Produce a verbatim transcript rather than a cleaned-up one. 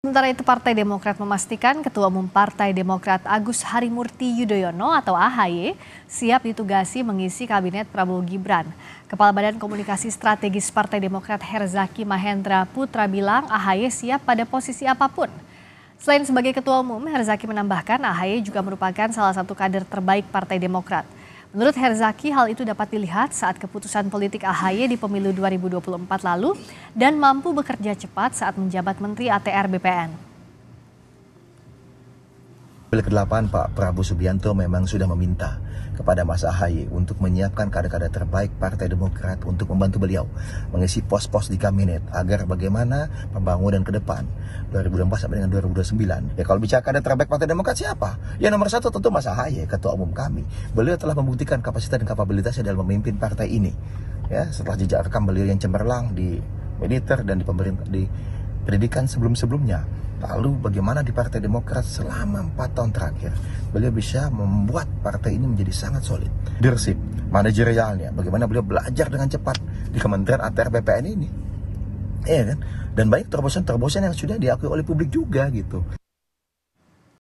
Sementara itu Partai Demokrat memastikan Ketua Umum Partai Demokrat Agus Harimurti Yudhoyono atau A H Y siap ditugasi mengisi Kabinet Prabowo Gibran. Kepala Badan Komunikasi Strategis Partai Demokrat Herzaki Mahendra Putra bilang A H Y siap pada posisi apapun. Selain sebagai Ketua Umum, Herzaki menambahkan A H Y juga merupakan salah satu kader terbaik Partai Demokrat. Menurut Herzaki, hal itu dapat dilihat saat keputusan politik A H Y di pemilu dua ribu dua puluh empat lalu dan mampu bekerja cepat saat menjabat Menteri A T R B P N. Kedelapan Pak Prabowo Subianto memang sudah meminta kepada Mas A H Y untuk menyiapkan kader-kader terbaik Partai Demokrat untuk membantu beliau mengisi pos-pos di kabinet agar bagaimana pembangunan ke depan dua ribu dua puluh empat sampai dengan dua ribu dua puluh sembilan. Ya kalau bicara kader terbaik Partai Demokrat siapa? Ya nomor satu tentu Mas A H Y, Ketua Umum kami. Beliau telah membuktikan kapasitas dan kapabilitasnya dalam memimpin partai ini. Ya setelah jejak rekam beliau yang cemerlang di militer dan di pemerintah di pendidikan sebelum-sebelumnya. Lalu bagaimana di Partai Demokrat selama empat tahun terakhir beliau bisa membuat partai ini menjadi sangat solid. Leadership, manajerialnya, bagaimana beliau belajar dengan cepat di Kementerian A T R B P N ini. Iya kan? Dan banyak terobosan-terobosan yang sudah diakui oleh publik juga gitu.